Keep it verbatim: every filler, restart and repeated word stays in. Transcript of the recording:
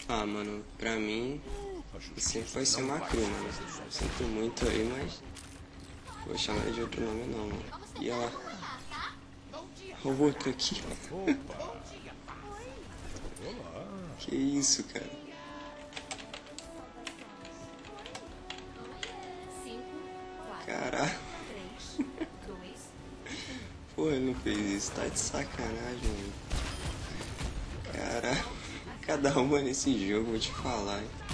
Ah, mano, pra mim, sempre vai ser uma cru, mano. Sinto muito aí, mas vou chamar ele de outro nome não, mano. E ela... O outro aqui. Que isso, cara? Caraca. Porra, ele não fez isso. Tá de sacanagem, mano. Caraca. Cada uma nesse jogo, vou te falar, hein.